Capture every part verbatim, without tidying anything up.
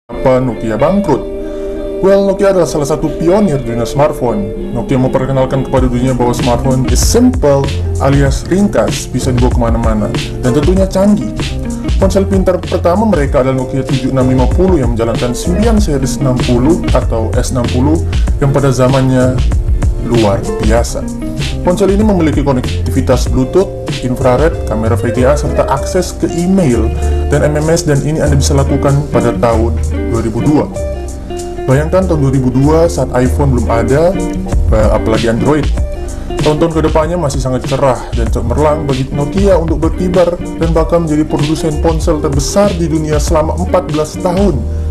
Kenapa Nokia bangkrut? Well, Nokia adalah salah satu pionir di dunia smartphone. Nokia memperkenalkan kepada dunia bahwa smartphone is simple alias ringkas, bisa dibawa kemana-mana, dan tentunya canggih. Ponsel pintar pertama mereka adalah Nokia tujuh enam lima nol yang menjalankan Symbian series enam puluh atau S enam puluh yang pada zamannya luar biasa. Ponsel ini memiliki konektivitas Bluetooth, infrared, kamera V G A, serta akses ke email dan M M S, dan ini Anda bisa lakukan pada tahun dua ribu dua. Bayangkan tahun dua ribu dua saat iPhone belum ada, apalagi Android. Tahun-tahun kedepannya masih sangat cerah dan cemerlang bagi Nokia untuk berkibar dan bahkan menjadi produsen ponsel terbesar di dunia selama empat belas tahun.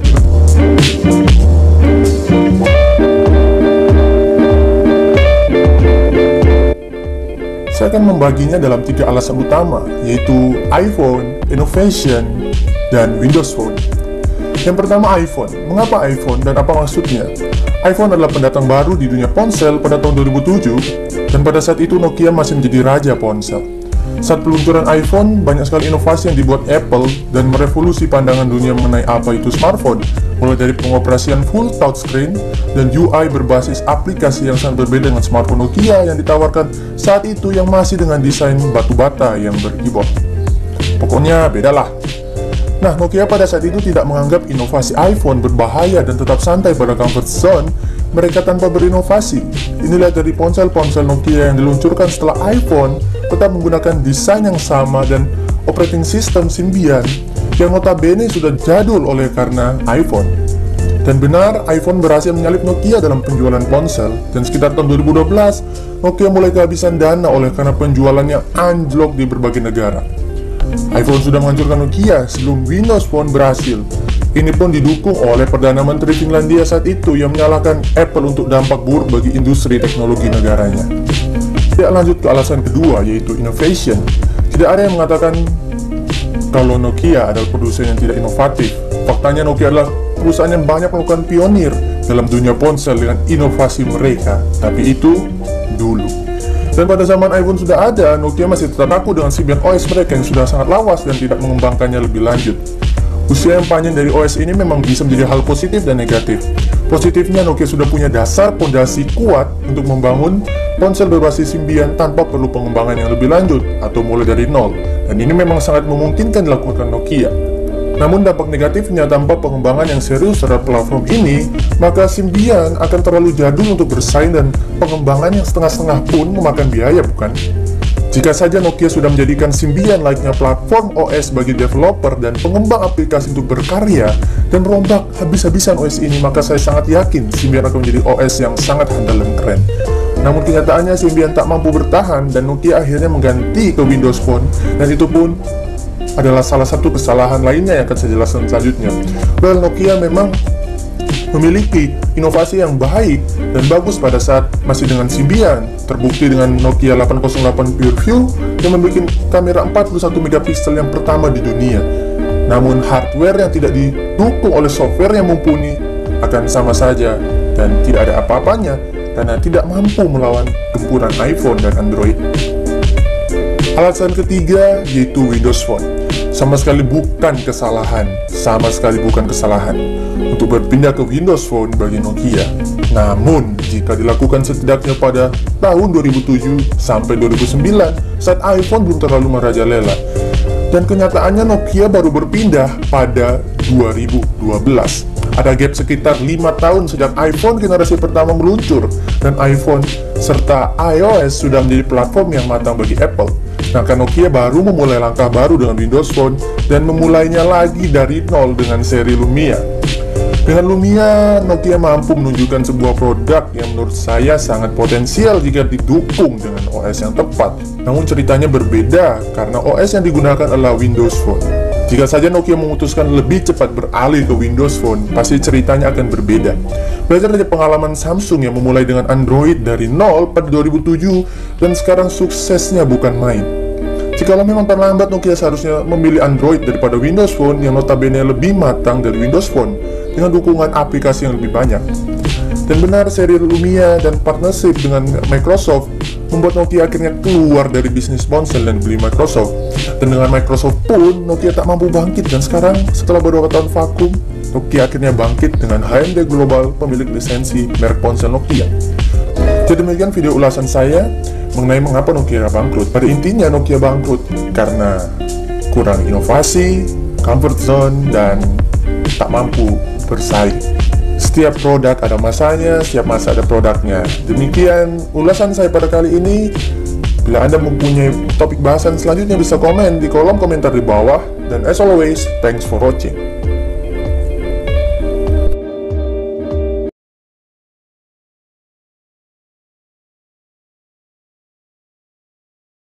Saya akan membaginya dalam tiga alasan utama, yaitu iPhone, innovation, dan Windows Phone. Yang pertama, iPhone. Mengapa iPhone dan apa maksudnya? iPhone adalah pendatang baru di dunia ponsel pada tahun dua ribu tujuh, dan pada saat itu Nokia masih menjadi raja ponsel. Saat peluncuran iPhone, banyak sekali inovasi yang dibuat Apple dan merevolusi pandangan dunia mengenai apa itu smartphone, mulai dari pengoperasian full touchscreen dan U I berbasis aplikasi yang sangat berbeda dengan smartphone Nokia yang ditawarkan saat itu yang masih dengan desain batu bata yang berkeyboard. Pokoknya bedalah. Nah, Nokia pada saat itu tidak menganggap inovasi iPhone berbahaya dan tetap santai pada comfort zone mereka tanpa berinovasi. Inilah dari ponsel-ponsel Nokia yang diluncurkan setelah iPhone tetap menggunakan desain yang sama dan operating system Symbian yang notabene sudah jadul oleh karena iPhone. Dan benar, iPhone berhasil menyalip Nokia dalam penjualan ponsel, dan sekitar tahun dua ribu dua belas, Nokia mulai kehabisan dana oleh karena penjualannya anjlok di berbagai negara. iPhone sudah menghancurkan Nokia sebelum Windows Phone berhasil. Ini pun didukung oleh Perdana Menteri Finlandia saat itu yang menyalahkan Apple untuk dampak buruk bagi industri teknologi negaranya. Tidak lanjut ke alasan kedua, yaitu innovation. Tidak ada yang mengatakan kalau Nokia adalah produsen yang tidak inovatif. Faktanya Nokia adalah perusahaan yang banyak melakukan pionir dalam dunia ponsel dengan inovasi mereka. Tapi itu dulu. Dan pada zaman iPhone sudah ada, Nokia masih tetap kaku dengan Symbian O S mereka yang sudah sangat lawas dan tidak mengembangkannya lebih lanjut. Usia yang panjang dari O S ini memang bisa menjadi hal positif dan negatif. Positifnya, Nokia sudah punya dasar pondasi kuat untuk membangun ponsel berbasis Symbian tanpa perlu pengembangan yang lebih lanjut atau mulai dari nol. Dan ini memang sangat memungkinkan dilakukan Nokia. Namun dampak negatifnya, tanpa pengembangan yang serius terhadap platform ini, maka Symbian akan terlalu jadul untuk bersaing dan pengembangan yang setengah-setengah pun memakan biaya, bukan? Jika saja Nokia sudah menjadikan Symbian layaknya platform O S bagi developer dan pengembang aplikasi untuk berkarya dan merombak habis-habisan O S ini, maka saya sangat yakin Symbian akan menjadi O S yang sangat handal dan keren. Namun kenyataannya Symbian tak mampu bertahan dan Nokia akhirnya mengganti ke Windows Phone, dan itu pun adalah salah satu kesalahan lainnya yang akan saya jelaskan selanjutnya. Well, Nokia memang memiliki inovasi yang baik dan bagus pada saat masih dengan Symbian, terbukti dengan Nokia delapan nol delapan PureView yang memiliki kamera empat puluh satu megapiksel yang pertama di dunia. Namun hardware yang tidak didukung oleh software yang mumpuni akan sama saja dan tidak ada apa-apanya karena tidak mampu melawan gempuran iPhone dan Android. Alasan ketiga yaitu Windows Phone. Sama sekali bukan kesalahan, sama sekali bukan kesalahan untuk berpindah ke Windows Phone bagi Nokia. Namun, jika dilakukan setidaknya pada tahun dua ribu tujuh sampai dua ribu sembilan saat iPhone belum terlalu merajalela. Dan kenyataannya Nokia baru berpindah pada dua ribu dua belas. Ada gap sekitar lima tahun sejak iPhone generasi pertama meluncur, dan iPhone serta iOS sudah menjadi platform yang matang bagi Apple. Nah, Nokia baru memulai langkah baru dengan Windows Phone dan memulainya lagi dari nol dengan seri Lumia. Dengan Lumia, Nokia mampu menunjukkan sebuah produk yang menurut saya sangat potensial jika didukung dengan O S yang tepat. Namun ceritanya berbeda karena O S yang digunakan adalah Windows Phone. Jika saja Nokia memutuskan lebih cepat beralih ke Windows Phone, pasti ceritanya akan berbeda. Belajar dari pengalaman Samsung yang memulai dengan Android dari nol pada dua ribu tujuh dan sekarang suksesnya bukan main. Jikalau memang terlambat, Nokia seharusnya memilih Android daripada Windows Phone yang notabene lebih matang dari Windows Phone dengan dukungan aplikasi yang lebih banyak. Dan benar, seri Lumia dan partnership dengan Microsoft membuat Nokia akhirnya keluar dari bisnis ponsel dan beli Microsoft. Dan dengan Microsoft pun, Nokia tak mampu bangkit, dan sekarang setelah beberapa tahun vakum, Nokia akhirnya bangkit dengan H M D Global, pemilik lisensi merek ponsel Nokia. Jadi demikian video ulasan saya mengenai mengapa Nokia bangkrut. Pada intinya Nokia bangkrut karena kurang inovasi, comfort zone, dan tak mampu bersaing. Setiap produk ada masanya, setiap masa ada produknya. Demikian ulasan saya pada kali ini. Bila Anda mempunyai topik bahasan selanjutnya bisa komen di kolom komentar di bawah. Dan as always, thanks for watching.